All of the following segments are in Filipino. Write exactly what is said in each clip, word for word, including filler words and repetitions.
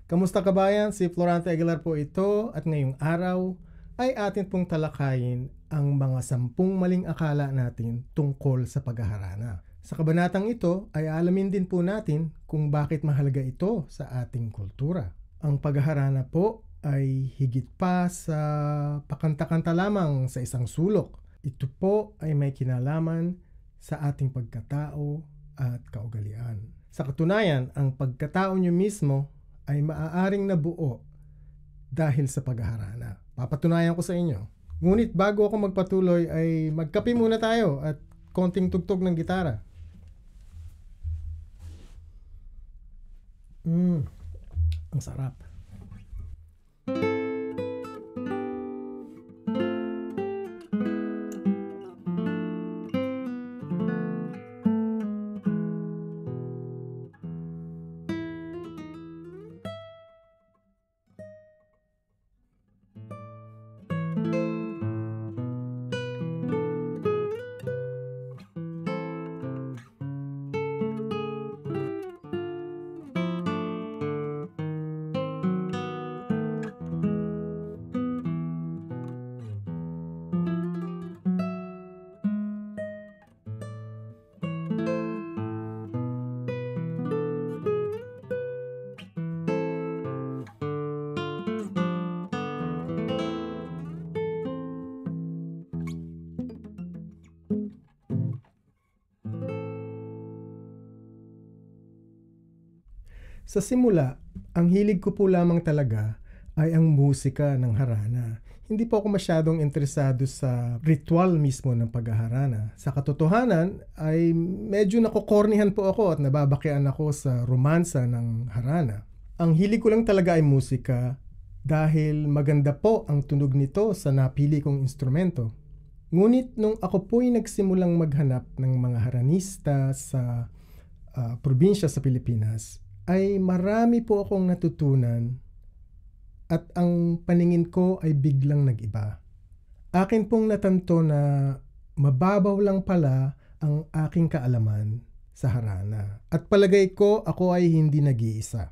Kamusta kabayan? Si Florante Aguilar po ito at ngayong araw ay atin pong talakayin ang mga sampung maling akala natin tungkol sa paghaharana. Sa kabanatang ito ay alamin din po natin kung bakit mahalaga ito sa ating kultura. Ang paghaharana po ay higit pa sa pakanta-kanta lamang sa isang sulok. Ito po ay may kinalaman sa ating pagkatao at kaugalian. Sa katunayan, ang pagkatao nyo mismo ay maaaring nabuo dahil sa paghaharana. Papatunayan ko sa inyo. Ngunit bago ako magpatuloy ay magkape muna tayo at konting tugtog ng gitara. Mm, ang sarap. Sa simula, ang hilig ko po lamang talaga ay ang musika ng harana. Hindi po ako masyadong interesado sa ritual mismo ng paghaharana. Sa katotohanan ay medyo nakokornihan po ako at nababakian ako sa romansa ng harana. Ang hilig ko lang talaga ay musika dahil maganda po ang tunog nito sa napili kong instrumento. Ngunit nung ako po'y nagsimulang maghanap ng mga haranista sa uh, probinsya sa Pilipinas, ay marami po akong natutunan at ang paningin ko ay biglang nag-iba. Akin pong natanto na mababaw lang pala ang aking kaalaman sa harana. At palagay ko ako ay hindi nag-iisa.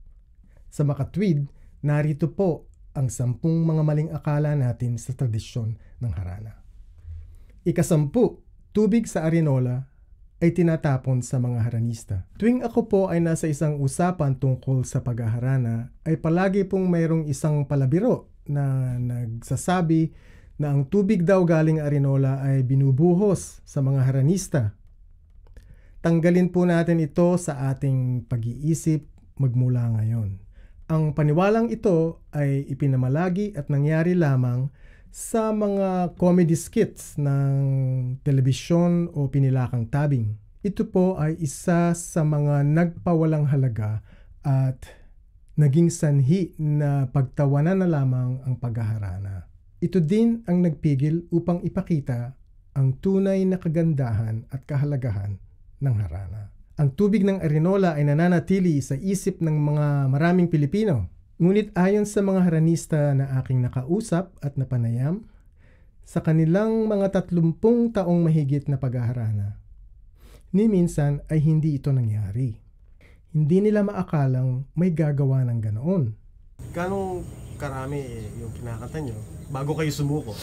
Sa makatwid, narito po ang sampung mga maling akala natin sa tradisyon ng harana. Ikasampu, tubig sa arenola ay tinatapon sa mga haranista. Tuwing ako po ay nasa isang usapan tungkol sa paghaharana, ay palagi pong mayroong isang palabiro na nagsasabi na ang tubig daw galing arenola ay binubuhos sa mga haranista. Tanggalin po natin ito sa ating pag-iisip magmula ngayon. Ang paniwalang ito ay ipinamalagi at nangyari lamang sa mga comedy skits ng telebisyon o pinilakang tabing. Ito po ay isa sa mga nagpawalang halaga at naging sanhi na pagtawanan na lamang ang paghaharana. Ito din ang nagpigil upang ipakita ang tunay na kagandahan at kahalagahan ng harana. Ang tubig ng arenola ay nananatili sa isip ng mga maraming Pilipino. Ngunit ayon sa mga haranista na aking nakausap at napanayam, sa kanilang mga tatlumpung taong mahigit na paghaharana, ni minsan ay hindi ito nangyari. Hindi nila maakalang may gagawa ng ganoon. Ganong karami yung kinakanta nyo bago kayo sumuko?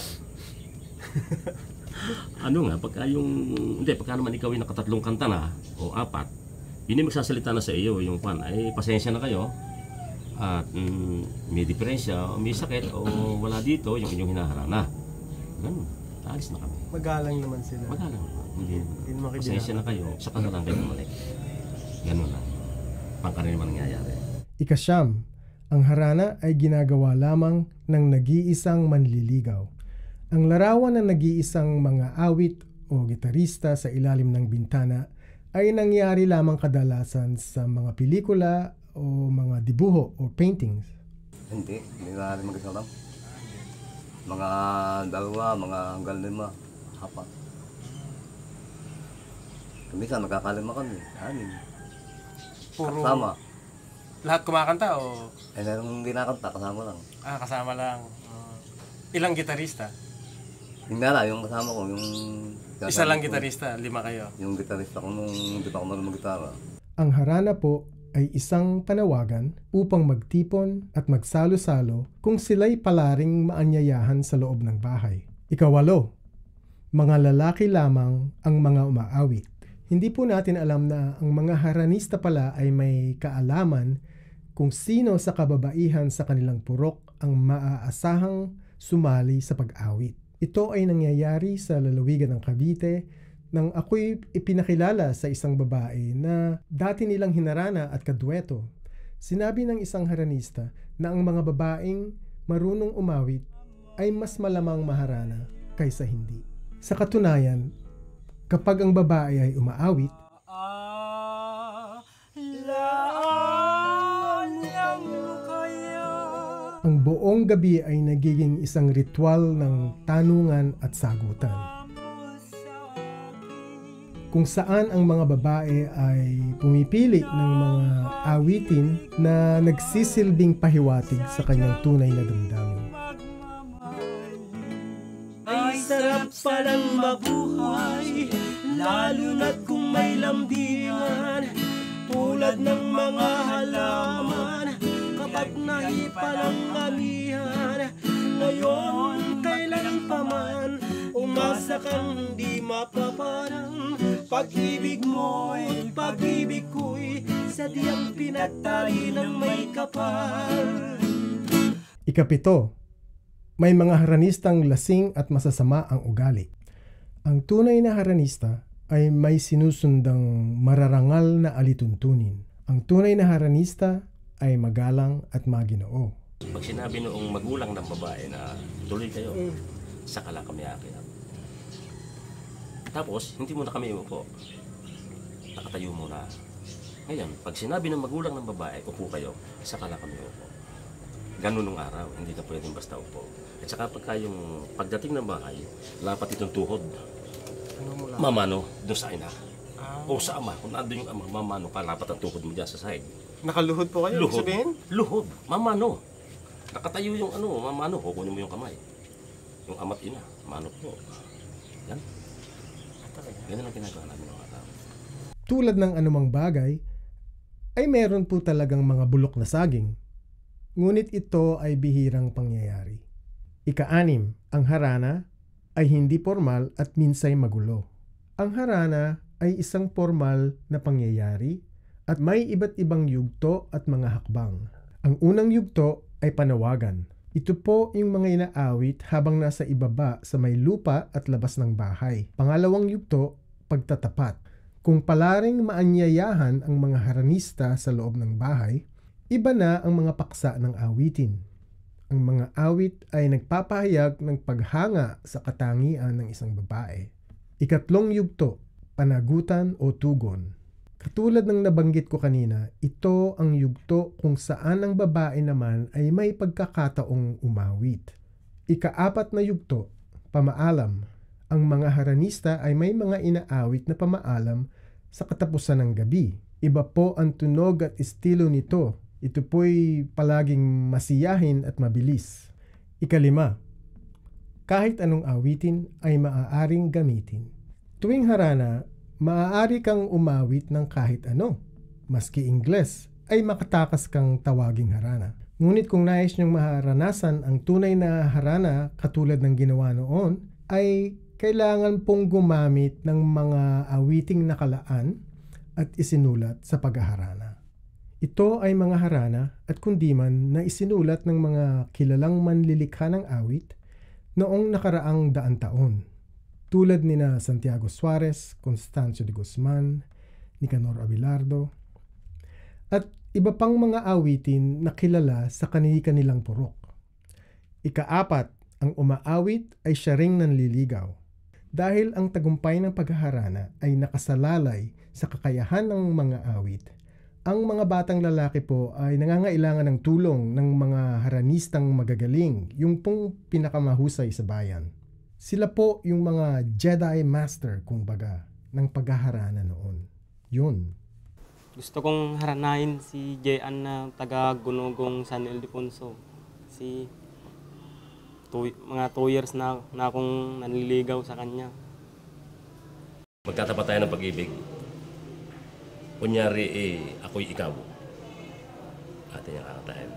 Ano nga, pagka yung, hindi, pagka naman ikaw yung nakatatlong kanta na, o apat, yun yung magsasalita na sa iyo, yung pan, ay pasensya na kayo, at mm, may diferensya, may sakit o wala dito yung inyong hinaharana. Ganun, alis na kami. Magalang naman sila. Magalang naman. Hindi, Hindi naman kayo pasensya na kayo, saka na lang kayo bumalik. Ganun lang. Pangkaraniwan nangyayari. Ikasyam, ang harana ay ginagawa lamang ng nag-iisang manliligaw. Ang larawan ng nag-iisang mga awit o gitarista sa ilalim ng bintana ay nangyari lamang kadalasan sa mga pelikula o mga dibuho o paintings. Hindi, hindi na rin mag-isalam. Mga dalawa, mga hanggang lima, apat. Minsan nagkakalima kami, anim. Puro Kasama. lahat kumakanta o Eh, nung hindi nakanta, kasama lang. ah, kasama lang? Uh, ilang gitarista? Yung nala, yung kasama ko, yung... Isa lang ko, gitarista, lima kayo. Yung gitarista ko nung hindi pa ako marunong mag-gitara. Ang harana po ay isang panawagan upang magtipon at magsalo-salo kung sila'y palaring maanyayahan sa loob ng bahay. Ikawalo, mga lalaki lamang ang mga umaawit. Hindi po natin alam na ang mga haranista pala ay may kaalaman kung sino sa kababaihan sa kanilang purok ang maaasahang sumali sa pag-awit. Ito ay nangyayari sa lalawigan ng Cavite nang ako'y ipinakilala sa isang babae na dati nilang hinarana at kadueto. Sinabi ng isang haranista na ang mga babaeng marunong umawit ay mas malamang maharana kaysa hindi. Sa katunayan, kapag ang babae ay umaawit, ang buong gabi ay nagiging isang ritual ng tanungan at sagutan, kung saan ang mga babae ay pumipili ng mga awitin na nagsisilbing pahiwatig sa kanyang tunay na damdamin. Ay sarap palang mabuhay, lalo na't kung may lambingan, tulad ng mga halaman, kapag naipalang amihan. Ngayon, kailan pa man, umasa kang di mapaparang, pag-ibig mo'y pag-ibig ko'y sadyang pinagtali ng may kapal. Ikapito, may mga haranistang lasing at masasama ang ugali. Ang tunay na haranista ay may sinusundang mararangal na alituntunin. Ang tunay na haranista ay magalang at maginoo. Pag sinabi noong magulang ng babae na tuloy kayo, saka lang kami aakyat. Tapos, hindi muna kami umupo. Nakatayo muna. Ngayon, pag sinabi ng magulang ng babae, upo kayo, saka lang kami upo. Ganun nung araw, hindi ka pwedeng basta upo. At saka pagka yung pagdating ng bahay, lapat itong tuhod. Mamano, doon sa ina. O sa ama, kung nandun yung ama, mamano ka, lapat ang tuhod mo dyan sa side. Nakaluhod po kayo, Luhod. sabihin? Luhod. Mamano. Nakatayo yung ano, mamano, kukunin mo yung kamay. Yung ama't ina, mano po. Yan. Ganun ang ginagawa namin ng mga tao. Tulad ng anumang bagay, ay meron po talagang mga bulok na saging. Ngunit ito ay bihirang pangyayari. Ika-anim, ang harana ay hindi formal at minsay magulo. Ang harana ay isang formal na pangyayari at may iba't ibang yugto at mga hakbang. Ang unang yugto ay panawagan. Ito po yung mga inaawit habang nasa ibaba sa may lupa at labas ng bahay. Pangalawang yugto, pagtatapat. Kung palaring maanyayahan ang mga haranista sa loob ng bahay, iba na ang mga paksa ng awitin. Ang mga awit ay nagpapahayag ng paghanga sa katangian ng isang babae. Ikatlong yugto, panagutan o tugon. Katulad ng nabanggit ko kanina, ito ang yugto kung saan ang babae naman ay may pagkakataong umawit. Ikaapat na yugto, pamaalam. Ang mga haranista ay may mga inaawit na pamaalam sa katapusan ng gabi. Iba po ang tunog at estilo nito. Ito po'y palaging masiyahin at mabilis. Ikalima, kahit anong awitin ay maaaring gamitin. Tuwing harana, maaari kang umawit ng kahit ano. Maski Ingles, ay makatakas kang tawaging harana. Ngunit kung nais niyong maharanasan ang tunay na harana katulad ng ginawa noon, ay kailangan pong gumamit ng mga awiting nakalaan at isinulat sa paghaharana. Ito ay mga harana at kundi man na isinulat ng mga kilalang manlilikha ng awit noong nakaraang daan taon. Tulad ni na Santiago Suarez, Constancio de Guzman, Nicanor Abelardo, at iba pang mga awitin na kilala sa kani-kanilang purok. Ikaapat, ang umaawit ay siya ring nanliligaw. Dahil ang tagumpay ng paghaharana ay nakasalalay sa kakayahan ng mga awit, ang mga batang lalaki po ay nangangailangan ng tulong ng mga haranistang magagaling, yung pong pinakamahusay sa bayan. Sila po yung mga Jedi Master, kumbaga, ng paghaharana noon. Yun. Gusto kong haranahin si Jean na taga Gunugong San Ildefonso. Si two, mga two years na, na akong nanliligaw sa kanya. Magtatapat tayo ng pag-ibig. Kunyari, eh, ako'y ikaw. Atin yung kakatahin.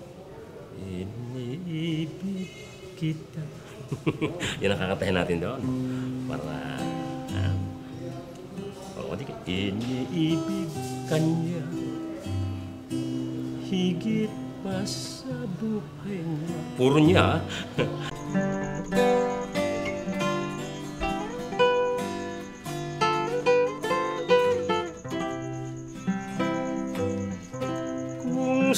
Iniibig kita. Yan ang kakatahin natin doon. Para, um, o, di ka, iniibig kanya. Higit pa sa buhay niya. Puro niya, kung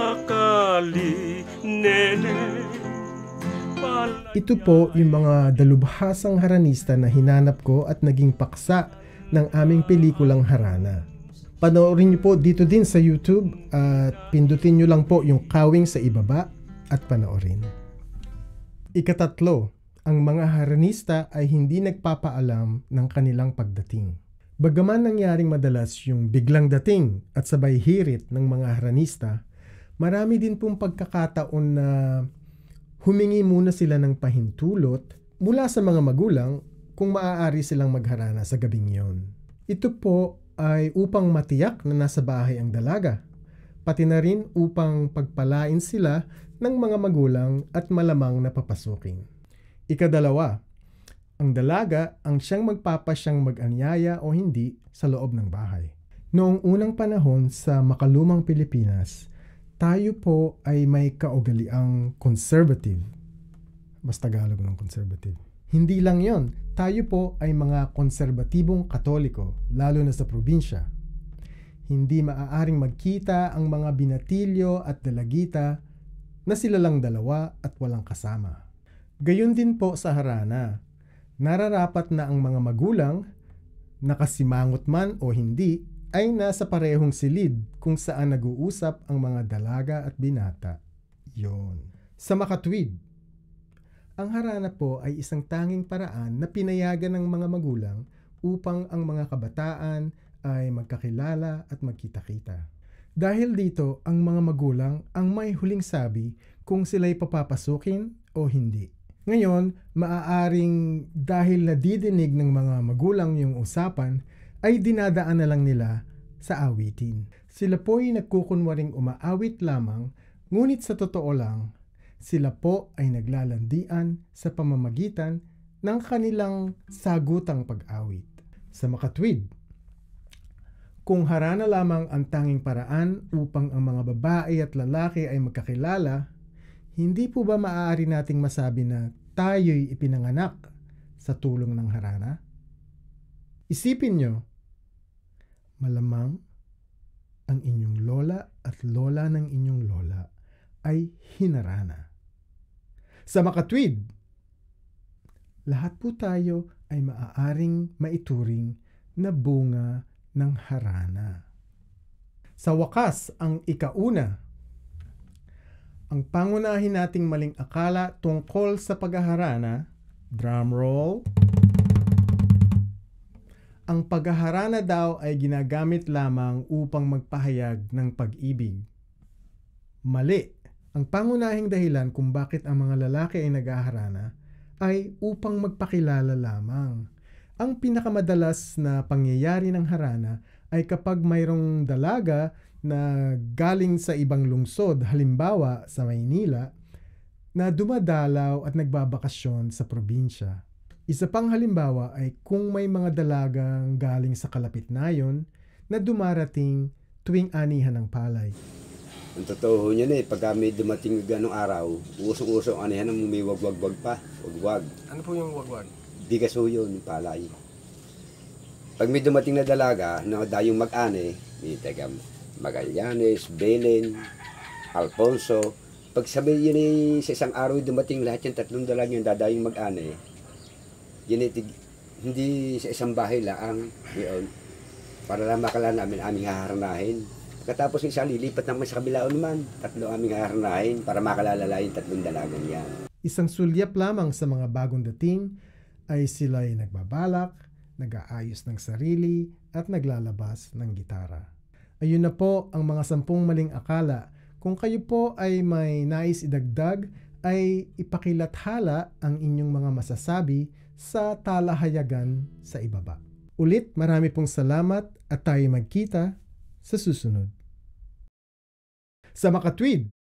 sakali, nene, pala. Ito po yung mga dalubhasang haranista na hinanap ko at naging paksa ng aming pelikulang Harana. Panoorin niyo po dito din sa YouTube at pindutin niyo lang po yung kawing sa ibaba at panoorin. Ikatatlo, ang mga haranista ay hindi nagpapaalam ng kanilang pagdating. Bagaman nangyaring madalas yung biglang dating at sabay hirit ng mga haranista, marami din pong pagkakataon na humingi muna sila ng pahintulot mula sa mga magulang kung maaari silang magharana sa gabing yon. Ito po ay upang matiyak na nasa bahay ang dalaga, pati na rin upang pagpalain sila ng mga magulang at malamang na papasukin. Ikadalawa, ang dalaga ang siyang magpapasyang mag-anyaya o hindi sa loob ng bahay. Noong unang panahon sa makalumang Pilipinas, tayo po ay may kaugaliang conservative. Mas Tagalog ng conservative. Hindi lang yon, tayo po ay mga konserbatibong Katoliko, lalo na sa probinsya. Hindi maaaring magkita ang mga binatilyo at dalagita na sila lang dalawa at walang kasama. Gayon din po sa harana. Nararapat na ang mga magulang, nakasimangot man o hindi, ay nasa parehong silid kung saan nag-uusap ang mga dalaga at binata. Yon. Sa makatwid, ang harana po ay isang tanging paraan na pinayagan ng mga magulang upang ang mga kabataan ay magkakilala at magkita-kita. Dahil dito, ang mga magulang ang may huling sabi kung sila'y papapasukin o hindi. Ngayon, maaaring dahil nadidinig ng mga magulang yung usapan, ay dinadaan na lang nila sa awitin. Sila po ay nagkukunwaring umaawit lamang, ngunit sa totoo lang, sila po ay naglalandian sa pamamagitan ng kanilang sagutang pag-awit. Sa makatwid, kung harana lamang ang tanging paraan upang ang mga babae at lalaki ay magkakilala, hindi po ba maaari nating masabi na tayo'y ipinanganak sa tulong ng harana? Isipin nyo, malamang ang inyong lola at lola ng inyong lola ay hinarana. Sa makatwid, lahat po tayo ay maaaring maituring na bunga ng harana. Sa wakas, ang ikauna, ang pangunahin nating maling akala tungkol sa paghaharana, drum roll, ang paghaharana daw ay ginagamit lamang upang magpahayag ng pag-ibig. Mali. Ang pangunahing dahilan kung bakit ang mga lalaki ay naghaharana ay upang magpakilala lamang. Ang pinakamadalas na pangyayari ng harana ay kapag mayroong dalaga na galing sa ibang lungsod, halimbawa sa Maynila, na dumadalaw at nagbabakasyon sa probinsya. Isa pang halimbawa ay kung may mga dalagang galing sa Kalapitnayon na dumarating tuwing anihan ng palay. Ang totoo niya na eh, pagka may dumating ganong araw, usong-usong anihan ang may wag-wag-wag pa, wag-wag. Ano po yung wagwag? Bigas ho yun, yung palay. Pag may dumating na dalaga, na dayong mag-ane, may taga Magallanes, Belen, Alfonso, pag sabi yun ay sa isang araw dumating lahat yung tatlong dalaga yung dadayong mag-ane, yun ay tig, hindi sa isang bahay lang, yun, para lang makala namin aming haharanahin. Pagkatapos ng isa, lilipat naman sa kabilaan naman, tatlo aming haharanahin para makalalala yung tatlong dalagang yan. Isang sulyap lamang sa mga bagong dating ay sila ay nagbabalak, nag-aayos ng sarili at naglalabas ng gitara. Ayun na po ang mga sampung maling akala. Kung kayo po ay may nais idagdag, ay ipakilathala ang inyong mga masasabi sa talahayagan sa ibaba. Ulit, marami pong salamat at tayo magkita sa susunod. Sa makatwid,